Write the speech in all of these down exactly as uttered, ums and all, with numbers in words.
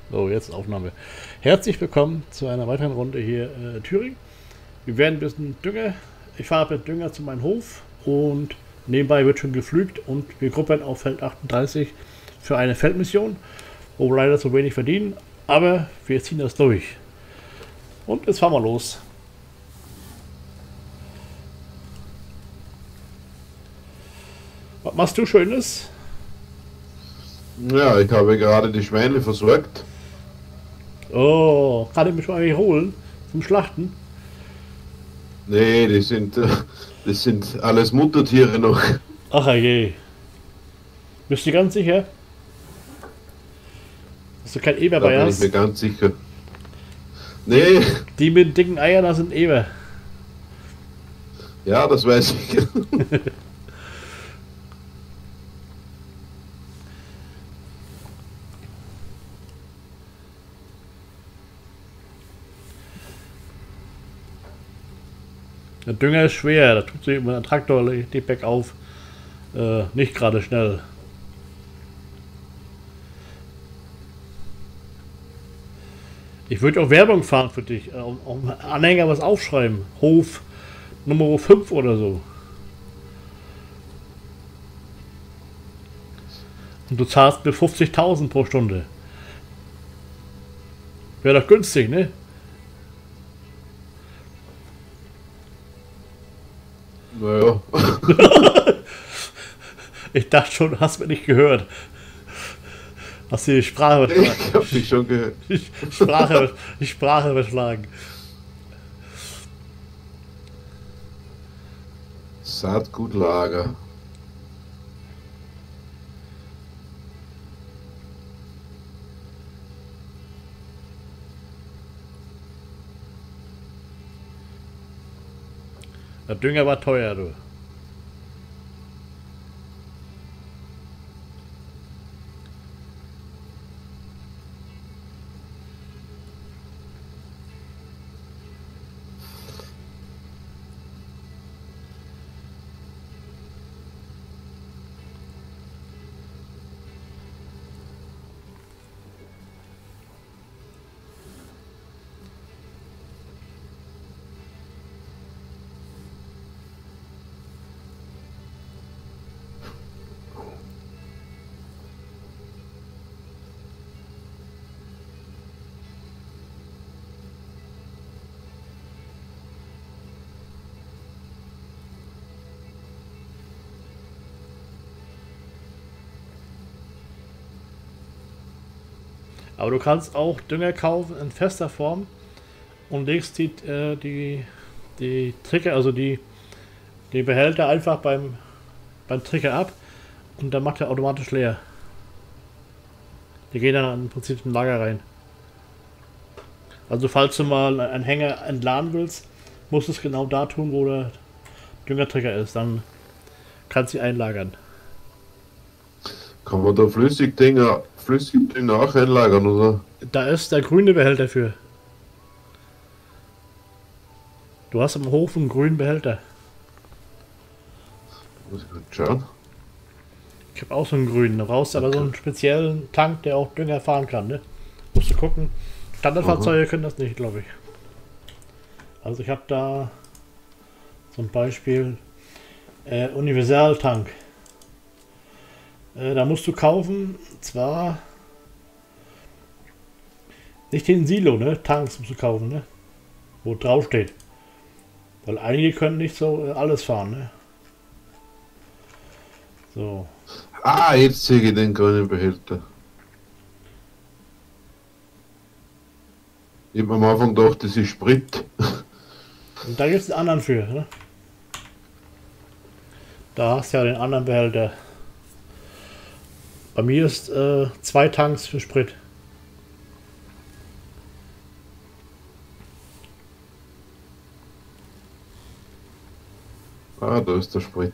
So, jetzt Aufnahme. Herzlich willkommen zu einer weiteren Runde hier äh, Thüringen. Wir werden ein bisschen Dünger. Ich fahre mit Dünger zu meinem Hof und nebenbei wird schon gepflügt und wir gruppeln auf Feld achtunddreißig für eine Feldmission, wo wir leider zu wenig verdienen, aber wir ziehen das durch. Und jetzt fahren wir los. Was machst du Schönes? Ja, ich habe gerade die Schweine versorgt. Oh, kann ich mich schon eigentlich holen zum Schlachten? Nee, die sind, äh, das sind alles Muttertiere noch. Ach je. Bist du ganz sicher, dass du kein Eber Da bei bin ich mir hast? ganz sicher. Nee, Die mit dicken Eiern, das sind Eber. ja, das weiß ich. Der Dünger ist schwer, da tut sich immer ein Traktor die Beck auf. Äh, nicht gerade schnell. Ich würde auch Werbung fahren für dich. Auf dem Anhänger was aufschreiben. Hof Nummer fünf oder so. Und du zahlst mir fünfzigtausend pro Stunde. Wäre doch günstig, ne? Naja, Ich dachte schon, hast mir nicht gehört. Hast du die Sprache ich habe dich schon gehört. die Sprache, die Sprache verschlagen. Saatgutlager. Der Dünger war teuer, du. Aber du kannst auch Dünger kaufen in fester Form und legst die, äh, die, die Tricke, also die, die Behälter einfach beim, beim Tricker ab und dann macht er automatisch leer. Die gehen dann im Prinzip in Lager rein. Also falls du mal einen Hänger entladen willst, musst du es genau da tun, wo der Düngerträger ist. Dann kannst du sie einlagern. Kann man da Flüssigdünger, Flüssigdünger auch einlagern, oder? Da ist der grüne Behälter für. Du hast im Hof einen grünen Behälter. Muss ich mal schauen. Ich habe auch so einen grünen. Da brauchst du aber so einen speziellen Tank, der auch Dünger fahren kann. Ne? Musst du gucken. Standardfahrzeuge können das nicht, glaube ich. Also ich habe da zum Beispiel äh, Universaltank. Äh, da musst du kaufen, zwar nicht den Silo, ne? Tanks musst du kaufen, ne? Wo drauf steht. Weil einige können nicht so äh, alles fahren, ne? So. Ah, jetzt sehe ich den grünen Behälter. Ich habe am Anfang gedacht, das ist Sprit. Und da gibt es einen anderen für, ne? Da hast du ja den anderen Behälter. Bei mir ist äh, zwei Tanks für Sprit. Ah, da ist der Sprit.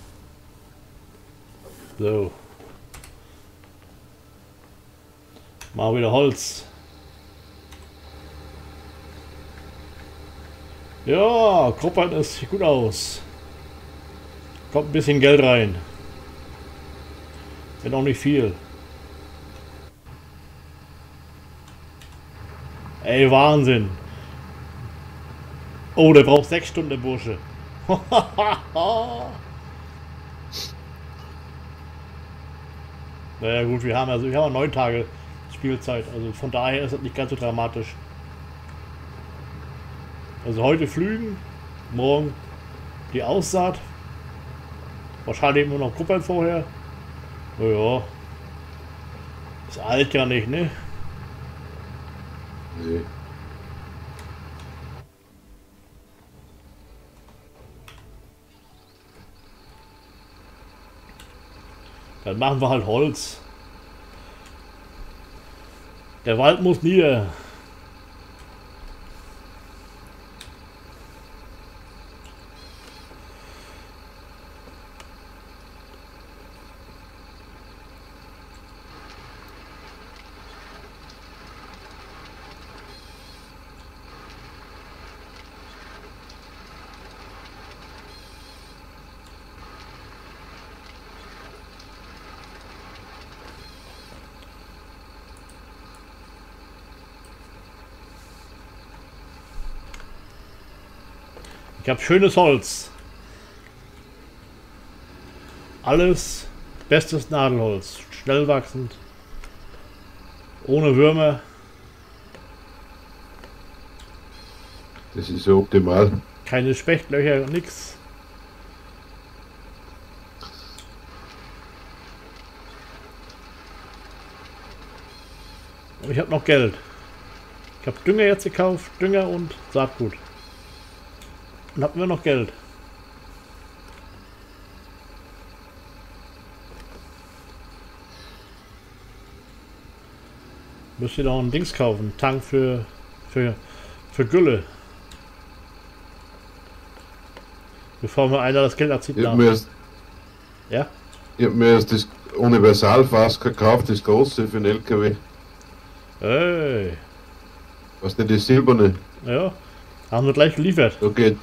So. Mal wieder Holz. Ja, Gruppern ist sieht gut aus. Kommt ein bisschen Geld rein. Wenn auch nicht viel. Ey, Wahnsinn. Oh, der braucht sechs Stunden, der Bursche. Naja gut, wir haben also wir haben neun Tage Spielzeit, also von daher ist das nicht ganz so dramatisch. Also heute Flügen, morgen die Aussaat, wahrscheinlich immer noch Kuppeln vorher. Naja, ist alt ja nicht, ne? Nee. Dann machen wir halt Holz. Der Wald muss nieder. Ich habe schönes Holz. Alles bestes Nadelholz. Schnell wachsend. Ohne Würmer. Das ist so optimal. Keine Spechtlöcher, nix. Und ich habe noch Geld. Ich habe Dünger jetzt gekauft. Dünger und Saatgut. Und hatten wir noch Geld. Müsst ihr noch ein Dings kaufen. Tank für, für, für Gülle. Bevor mir einer das Geld abzieht. Ich habe mir, erst- Ja? ich hab mir erst das Universalfass gekauft, das große für den L K W. Hey. Was nicht, das silberne. Ja. Haben wir gleich geliefert. Da geht,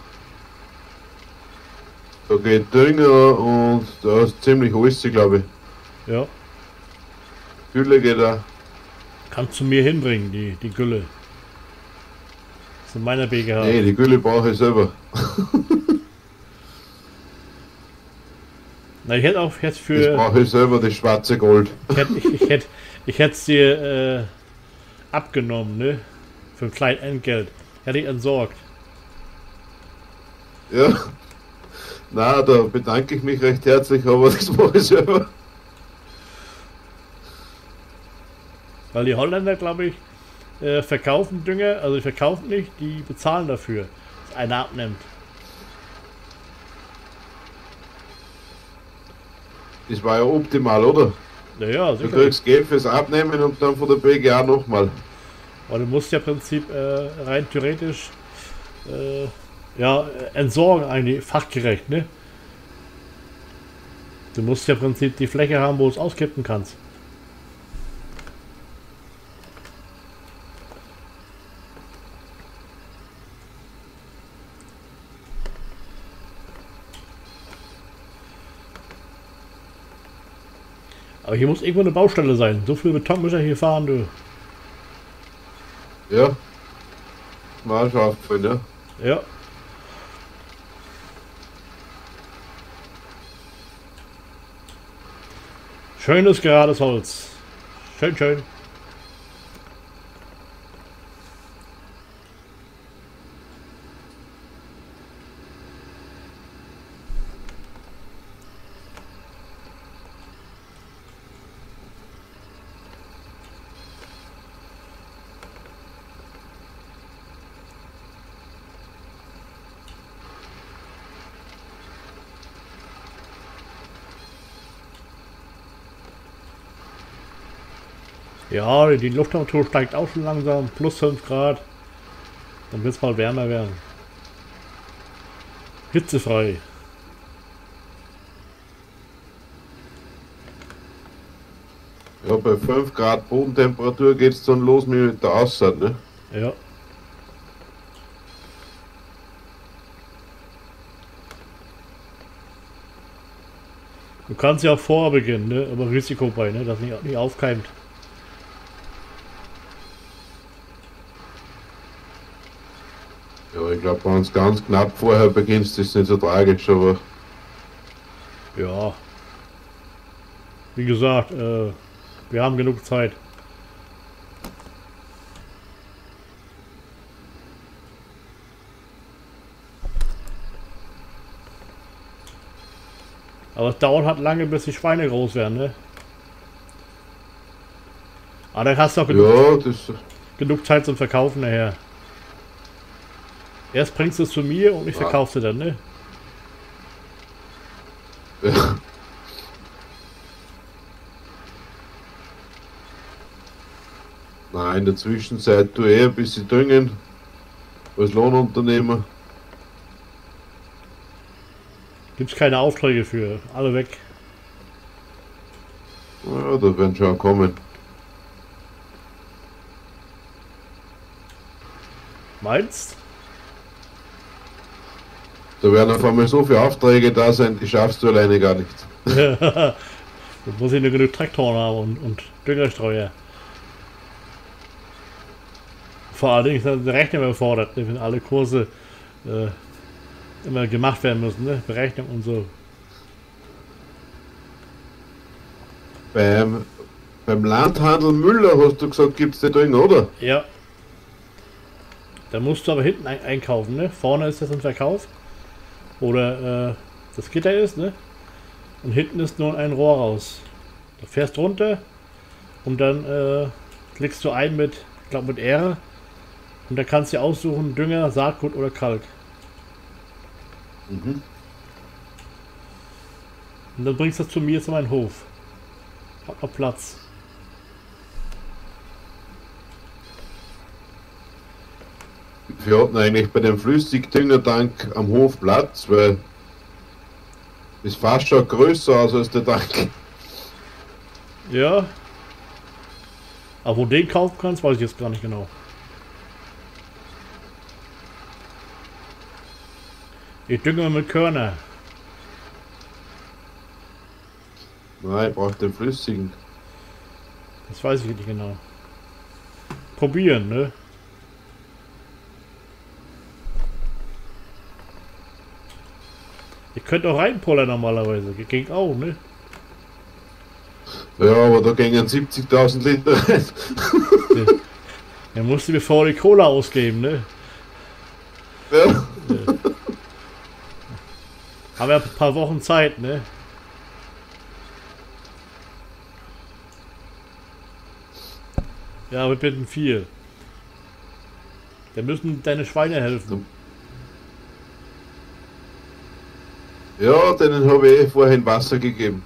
da geht Dünger und da ist ziemlich alles, glaube ich. Ja. Gülle geht da. Kannst du mir hinbringen, die, die Gülle. Das ist in meiner B G H. Nee, die Gülle brauche ich selber. Na, ich hätte auch jetzt Das für. brauche ich selber, das schwarze Gold. Ich hätte ich, ich hätte, ich hätte es dir äh, abgenommen, ne? Für ein kleines Entgelt. Hätte ich entsorgt. Ja. Na, da bedanke ich mich recht herzlich, aber das mache ich selber. Weil die Holländer, glaube ich, äh, verkaufen Dünger, also die verkaufen nicht, die bezahlen dafür, dass einer abnimmt. Das war ja optimal, oder? Naja, Du sicher. kriegst Geld fürs Abnehmen und dann von der B G A nochmal. Aber du musst ja im Prinzip äh, rein theoretisch äh, ja, entsorgen eigentlich fachgerecht, ne? Du musst ja im Prinzip die Fläche haben, wo du es auskippen kannst. Aber hier muss irgendwo eine Baustelle sein. So viel Beton muss er hier fahren, du. Ja. War schon aufgefallen, ja. Ja. Schönes gerades Holz. Schön, schön. Ja, die Lufttemperatur steigt auch schon langsam. Plus fünf Grad. Dann wird es mal wärmer werden. Hitzefrei. Ja, bei fünf Grad Bodentemperatur geht es dann los mit der Aussaat, ne? Ja. Du kannst ja auch vorher beginnen, ne? Aber Risiko bei, ne? Dass nicht, nicht aufkeimt. Ja, ich glaube, wenn es ganz knapp vorher beginnst, ist es nicht so tragisch, aber Ja. Wie gesagt, äh, wir haben genug Zeit. Aber es dauert halt lange, bis die Schweine groß werden, ne? Aber dann hast du auch genug, ja, das. genug Zeit zum Verkaufen nachher. Erst bringst du es zu mir und ich Ja. verkaufe sie dann, ne? Ja. Nein, in der Zwischenzeit tu eh ein bisschen düngen als Lohnunternehmer. Gibt's keine Aufträge für. Alle weg. Ja, da werden schon kommen. Meinst? Da werden auf einmal so viele Aufträge da sein, die schaffst du alleine gar nicht. Da muss ich nur genug Traktoren haben und, und Düngerstreuer. Vor allen Dingen ist der Rechner überfordert, ne, wenn alle Kurse äh, immer gemacht werden müssen, ne? Berechnung und so. Beim, beim Landhandel Müller hast du gesagt, gibt es den drin, oder? Ja. Da musst du aber hinten ein einkaufen, ne? Vorne ist das ein Verkauf. Oder äh, das Gitter ist, ne? Und hinten ist nur ein Rohr raus. Du fährst runter und dann äh, klickst du ein mit, ich glaube mit R. Und da kannst du aussuchen, Dünger, Saatgut oder Kalk. Mhm. Und dann bringst du das zu mir zu meinem Hof. Hab noch Platz. Wir hatten eigentlich bei dem Flüssigdüngertank am Hof Platz, weil das fast schon größer aus als der Tank. Ja. Aber wo du den kaufen kannst, weiß ich jetzt gar nicht genau. Ich dünge mit Körner. Nein, ich brauche den flüssigen. Das weiß ich nicht genau. Probieren, ne? Ihr könnt auch reinpullern normalerweise. Ging auch, ne? Ja, aber da gingen siebzigtausend Liter rein. Er musste bevor die Cola ausgeben, ne? Ja. Haben wir ein paar Wochen Zeit, ne? Ja, wir bitten viel. Da müssen deine Schweine helfen. Ja, denen habe ich eh vorhin Wasser gegeben.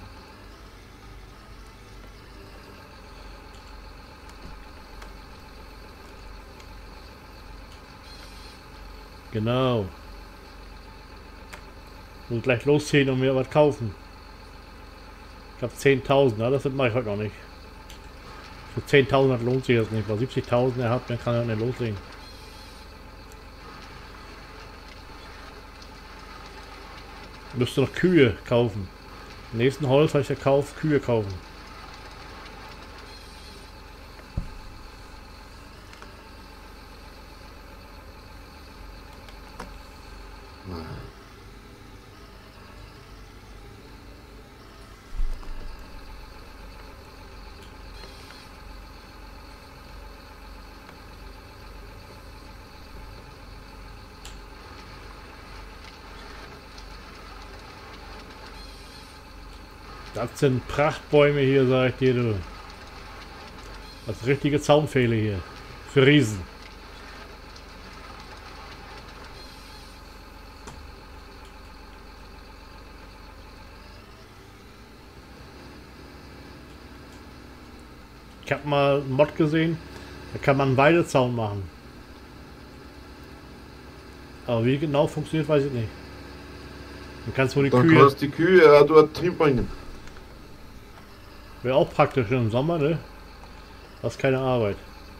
Genau. Muss gleich losziehen und mir was kaufen. Ich habe zehntausend, ja, das mache ich heute noch nicht. Für zehntausend lohnt sich das nicht. Bei siebzigtausend er hat, dann kann er nicht loslegen. Müsste noch Kühe kaufen. Im nächsten Holz habe ich verkauft, Kühe kaufen. Das sind Prachtbäume hier, sag ich dir, du. Das ist richtige Zaunpfähle hier. Für Riesen. Ich habe mal einen Mod gesehen, da kann man einen Weidezaun machen. Aber wie genau funktioniert, weiß ich nicht. Du kannst wohl die Dann Kühe... kannst du die Kühe auch dort hinbringen. Wäre auch praktisch im Sommer, ne? Hast keine Arbeit.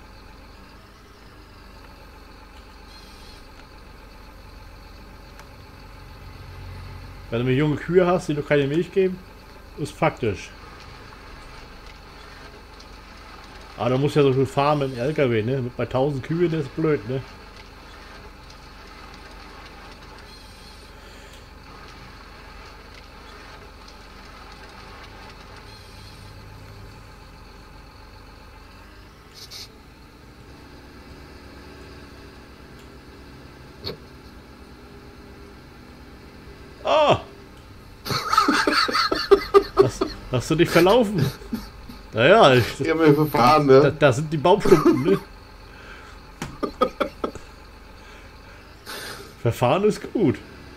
Wenn du mir junge Kühe hast, die noch keine Milch geben, ist praktisch. Aber da muss ja so viel fahren mit dem L K W, ne? Bei tausend Kühen, das ist blöd, ne? Ah! Hast, hast du dich verlaufen? Naja, ich, Ich hab mich verfahren, ne? da, da sind die Baumstumpen, ne? Verfahren ist gut.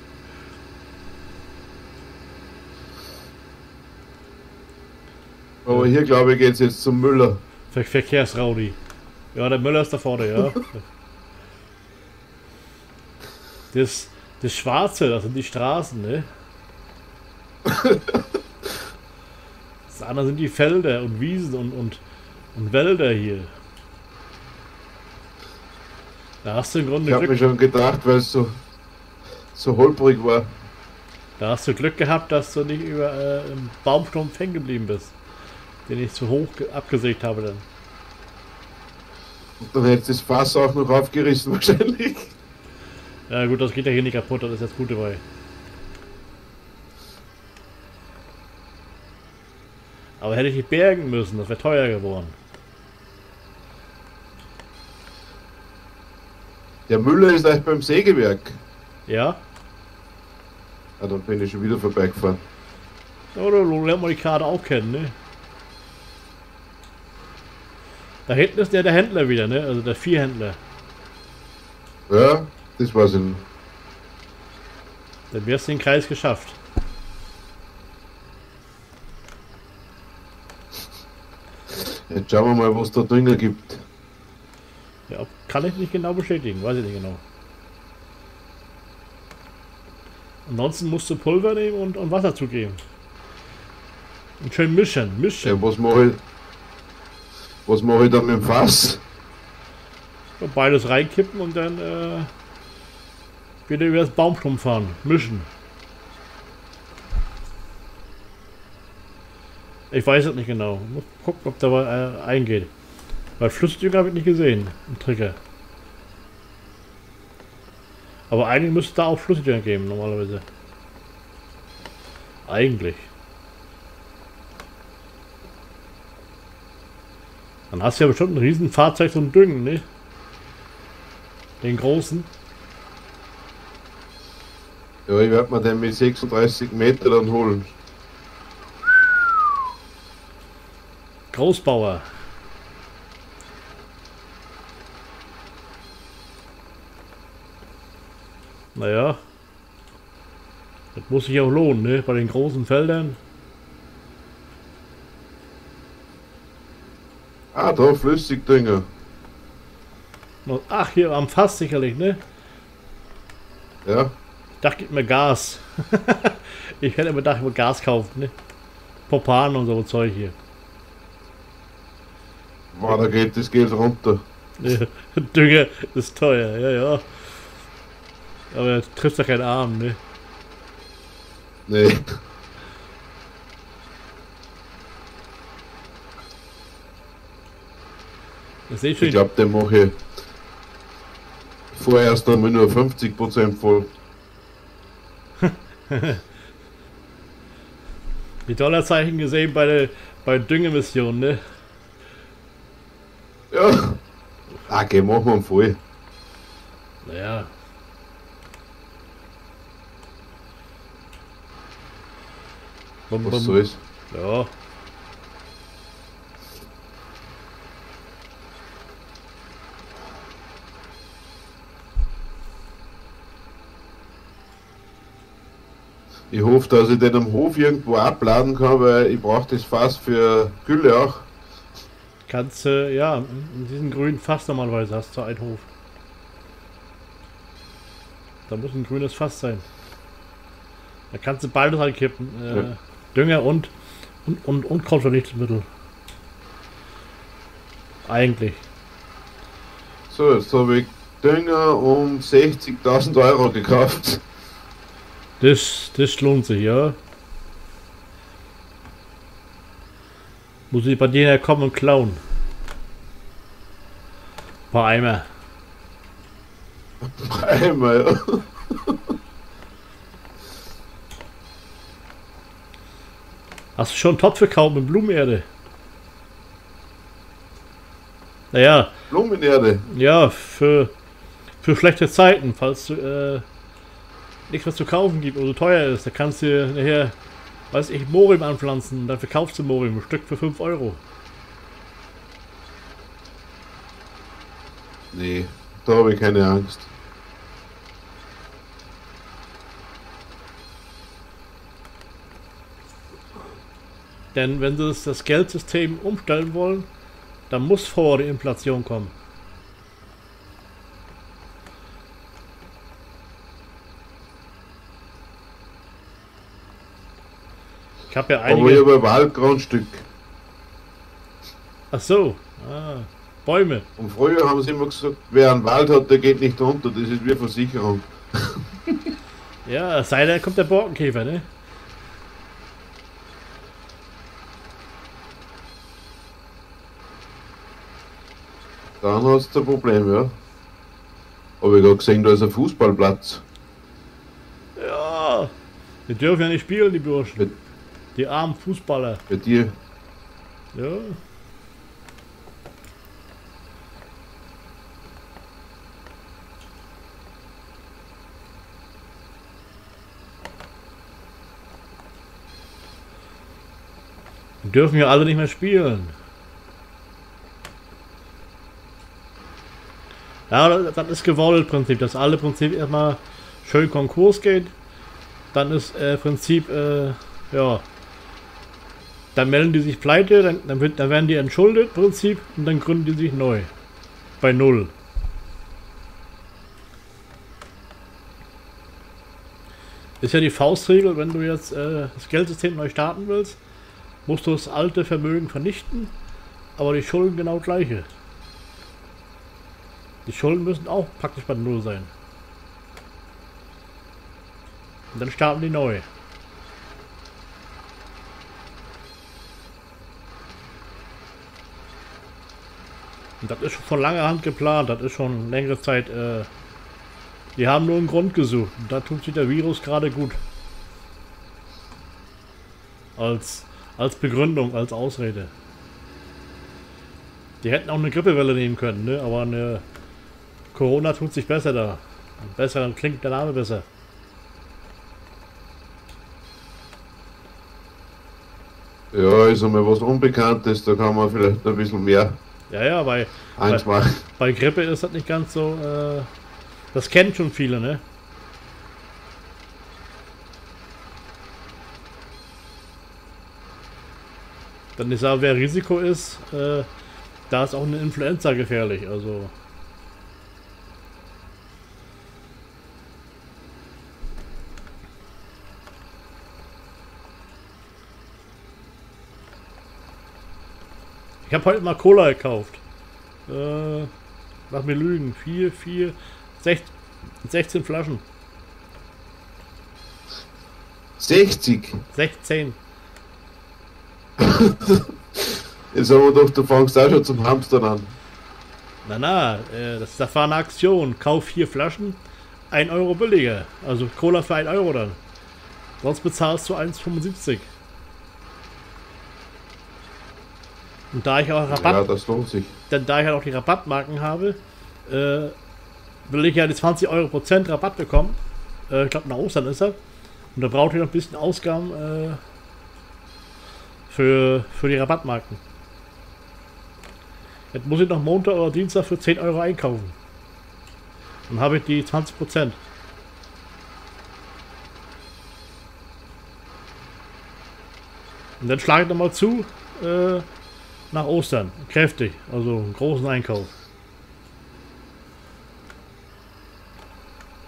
Aber hier, glaube ich, geht's jetzt zum Müller. Ver Verkehrsraudi. Ja, der Müller ist da vorne, ja. Das, das Schwarze, das sind die Straßen, ne? Das andere sind die Felder und Wiesen und, und, und Wälder hier. Da hast du im Grunde Ich habe Glück, mir schon gedacht, weil es so, so holprig war. da hast du Glück gehabt, dass du nicht über äh, im Baumstumpf hängen geblieben bist. Den ich zu hoch abgesägt habe dann. Und dann hätte das Fass auch noch aufgerissen wahrscheinlich. Ja gut, das geht ja hier nicht kaputt, das ist das Gute bei. Aber hätte ich nicht bergen müssen, das wäre teuer geworden. Der Müller ist eigentlich beim Sägewerk. Ja? Ah, dann bin ich schon wieder vorbeigefahren. Oder du lernt man die Karte auch kennen, ne? Da hinten ist der der Händler wieder, ne? Also der Viehhändler. Ja, das war's in. Dann wärst du den Kreis geschafft. Jetzt schauen wir mal, was da Dünger gibt. Ja, kann ich nicht genau bestätigen, weiß ich nicht genau. Ansonsten musst du Pulver nehmen und, und Wasser zugeben. Und schön mischen, mischen. Ja, was mache ich? Was mache ich dann mit dem Fass? Und beides reinkippen und dann äh, wieder über das Baumstumpf fahren. Mischen. Ich weiß es nicht genau. Muss gucken, ob da was äh, eingeht. Weil Flüssdünger habe ich nicht gesehen im Trigger. Aber eigentlich müsste es da auch Flüssdünger geben, normalerweise. Eigentlich. Dann hast du ja bestimmt ein riesen Fahrzeug zum Düngen, ne? Den großen. Ja, ich werde mir den mit sechsunddreißig Meter dann holen. Großbauer. Naja. Das muss sich auch lohnen, ne? Bei den großen Feldern. Ah, da Flüssigdünger. Ach, hier am Fass sicherlich, ne? Ja, Ich dachte, gib mir Gas. Ich hätte immer gedacht, ich will Gas kaufen, ne? Propan und so Zeug hier. wow, da geht das Geld runter. Ja, Dünger ist teuer, ja, ja. Aber du triffst ja keinen Arm, ne? Nee. Das sehe ich schon. Ich glaube, den mache ich vorerst einmal nur fünfzig Prozent voll. Die Dollarzeichen gesehen bei der bei der Düngemission, ne? Ja. Ah, okay, machen wir ihn voll. Naja. Bum, Was bum. soll's? Ja. Ich hoffe, dass ich den am Hof irgendwo abladen kann, weil ich brauche das Fass für Gülle auch. Kannst du, ja, in diesem grünen Fass normalerweise hast du einen Hof. Da muss ein grünes Fass sein. Da kannst du beides reinkippen. Äh, Ja. Dünger und Und, und, und Krautvernichtungsmittel. Eigentlich. So, jetzt habe ich Dünger um sechzigtausend Euro gekauft. Das, das lohnt sich, ja. Muss ich bei denen ja kommen und klauen. Ein paar Eimer. Einmal, ja. Hast du schon einen Topf gekauft mit Blumenerde? Naja, Blumenerde. ja, für, für schlechte Zeiten, falls du äh, nichts was zu kaufen gibt oder so teuer ist, da kannst du nachher, weiß ich, Morim anpflanzen und dann verkaufst du Morim, ein Stück für fünf Euro. Nee, da habe ich keine Angst. Denn wenn sie das, das Geldsystem umstellen wollen, dann muss vorher die Inflation kommen. Ich habe ja Aber ich einige... habe ein Waldgrundstück. Ach so, ah, Bäume. Und früher haben sie immer gesagt, wer einen Wald hat, der geht nicht unter. Das ist wie Versicherung. Ja, es sei denn, kommt der Borkenkäfer, ne? Dann hat es ein Problem, ja. Aber ich habe gesehen, da ist ein Fußballplatz. Ja, die dürfen ja nicht spielen, die Burschen. Bei, Die armen Fußballer. bei dir. Ja. Die dürfen ja alle nicht mehr spielen. Ja, das das ist gewollt Prinzip, dass alle Prinzip erstmal schön Konkurs geht. Dann ist äh, Prinzip, äh, ja, dann melden die sich pleite, dann, dann, wird, dann werden die entschuldet Prinzip und dann gründen die sich neu. Bei Null. Ist ja die Faustregel, wenn du jetzt äh, das Geldsystem neu starten willst, musst du das alte Vermögen vernichten, aber die Schulden genau gleiche. Die Schulden müssen auch praktisch bei Null sein. Und dann starten die neu. Und das ist schon von langer Hand geplant, das ist schon längere Zeit, äh, die haben nur einen Grund gesucht. Und da tut sich der Virus gerade gut. Als, als Begründung, als Ausrede. Die hätten auch eine Grippewelle nehmen können, ne? Aber eine Corona tut sich besser da. Besser, dann klingt der Name besser. Ja, ist einmal was Unbekanntes, da kann man vielleicht ein bisschen mehr Ja, ja, bei, Angst bei, machen. bei Grippe ist das nicht ganz so, äh, das kennen schon viele, ne? Dann ist aber, wer Risiko ist, äh, da ist auch eine Influenza gefährlich, also. Ich habe heute mal Cola gekauft. Äh, lass mir lügen. vier, vier, sechzehn Flaschen. sechzig? sechzehn. Jetzt haben wir doch, du fängst auch schon zum Hamstern an. Na na, äh, das, das war eine Aktion. Kauf vier Flaschen, ein Euro billiger. Also Cola für ein Euro dann. Sonst bezahlst du eins fünfundsiebzig. Und da ich auch Rabatt, Ja, das lohnt sich. denn da ich halt auch die Rabattmarken habe, äh, will ich ja die zwanzig Euro Prozent Rabatt bekommen. Äh, ich glaube nach Ostern ist er. Und da braucht ihr noch ein bisschen Ausgaben äh, für, für die Rabattmarken. Jetzt muss ich noch Montag oder Dienstag für zehn Euro einkaufen. Dann habe ich die zwanzig Prozent. Und dann schlage ich nochmal zu äh, nach Ostern. Kräftig. Also einen großen Einkauf.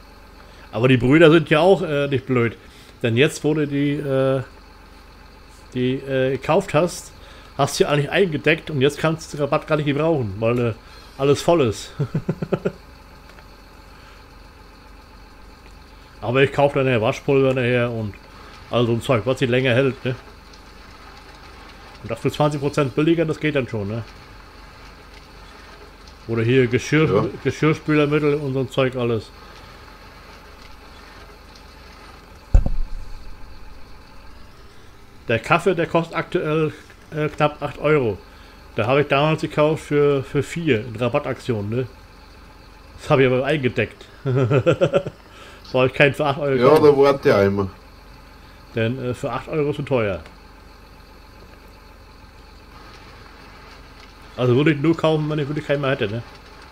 Aber die Brüder sind ja auch äh, nicht blöd. Denn jetzt wurde die, äh, die äh, gekauft hast, hast du eigentlich eingedeckt und jetzt kannst du den Rabatt gar nicht gebrauchen, weil äh, alles voll ist. Aber ich kaufe dann Waschpulver nachher und all so ein Zeug, was sich länger hält, ne? Und das für zwanzig Prozent billiger, das geht dann schon, ne? Oder hier Geschirr, ja. Geschirrspülermittel und so ein Zeug alles. Der Kaffee, der kostet aktuell äh, knapp acht Euro. Da habe ich damals gekauft für, für vier in Rabattaktion, ne? Das habe ich aber eingedeckt. Brauche ich keinen für acht Euro. Ja, da warte ich einmal. Denn äh, für acht Euro ist zu teuer. Also würde ich nur kaufen, wenn ich wirklich keinen mehr hätte, ne?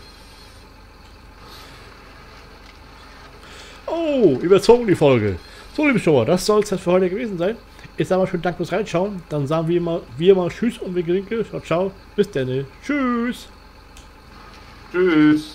Oh, überzogen die Folge. So, liebe Schauer, das soll es jetzt für heute gewesen sein. Ich sage mal schön Dank fürs Reinschauen. Dann sagen wir mal, wir mal Tschüss und wir Gerinke. Ciao, ciao. Bis dann. Tschüss. Tschüss.